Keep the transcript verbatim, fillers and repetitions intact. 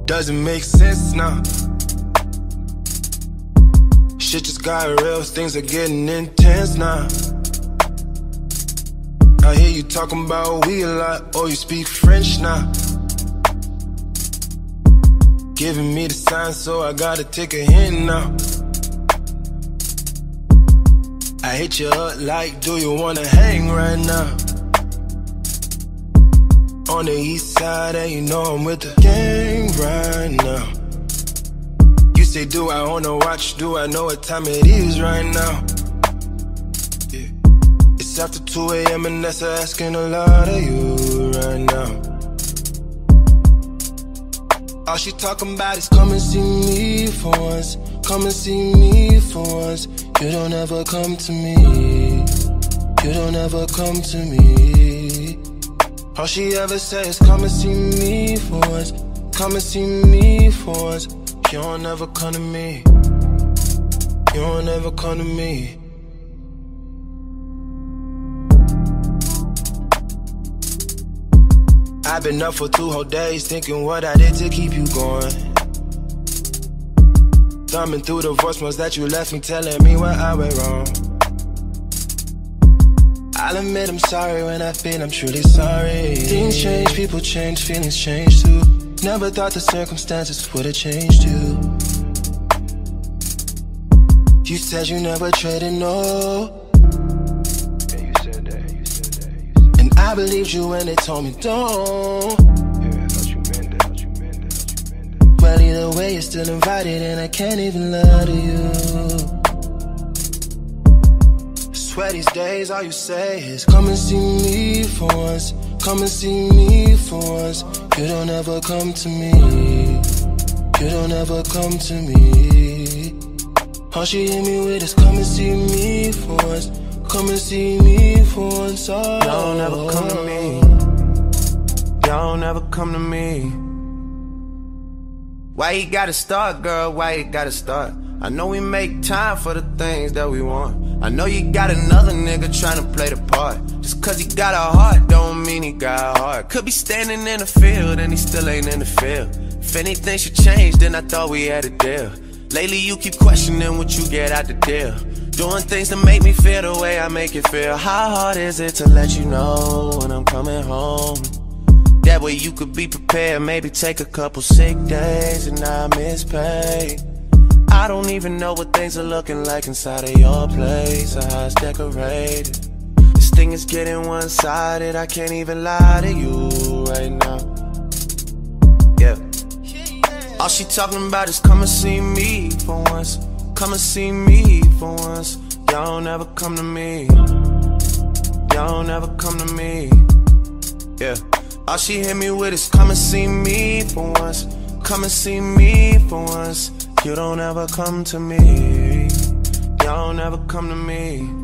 Doesn't make sense now. Shit just got real, things are getting intense now. I hear you talking about we a lot, oh you speak French now. Giving me the sign, so I gotta take a hint now. I hit you up like, do you wanna hang right now? On the east side, and you know I'm with the gang right now. You say, do I own a watch? Do I know what time it is right now? Yeah. It's after two A M and that's asking a lot of you right now. All she talking about is come and see me for once. Come and see me for once. You don't ever come to me. You don't ever come to me. All she ever says is come and see me for once. Come and see me for once. You don't ever come to me. You don't ever come to me. I've been up for two whole days thinking what I did to keep you going. Thumbing through the voicemails that you left me, telling me where I went wrong. I'll admit I'm sorry when I feel I'm truly sorry. Things change, people change, feelings change too. Never thought the circumstances would have changed you. You said you never traded, no. I believed you when they told me don't. Yeah, I thought you meant that, thought you meant that, thought you meant that. Well, either way, you're still invited, and I can't even lie to you. I swear these days, all you say is come and see me for once. Come and see me for once. You don't ever come to me. You don't ever come to me. All she hit me with is come and see me for once. Come and see me for once. Oh, y'all never come to me. Y'all never come to me. Why you gotta start, girl? Why you gotta start? I know we make time for the things that we want. I know you got another nigga trying to play the part. Just cause he got a heart don't mean he got a heart. Could be standing in the field and he still ain't in the field. If anything should change, then I thought we had a deal. Lately you keep questioning what you get out the deal. Doing things to make me feel the way I make it feel. How hard is it to let you know when I'm coming home? That way you could be prepared. Maybe take a couple sick days and not miss pay. I don't even know what things are looking like inside of your place, or how it's decorated. This thing is getting one-sided. I can't even lie to you right now. Yeah. All she talking about is come and see me for once. Come and see me for once. Y'all don't ever come to me. Y'all don't ever come to me. Yeah. All she hit me with is come and see me for once. Come and see me for once. You don't ever come to me. Y'all don't ever come to me.